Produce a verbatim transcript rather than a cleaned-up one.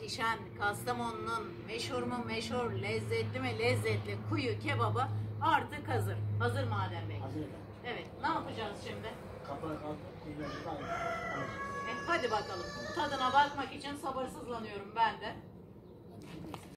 muhteşem Kastamonu'nun meşhur mu meşhur, lezzetli mi lezzetli kuyu kebabı artık hazır. Hazır mı Adem Bey? Hazır efendim. Evet. Ne yapacağız şimdi? Kapağı kalkıp kıymetini alıp alacağız. E, hadi bakalım. Tadına bakmak için sabırsızlanıyorum ben de.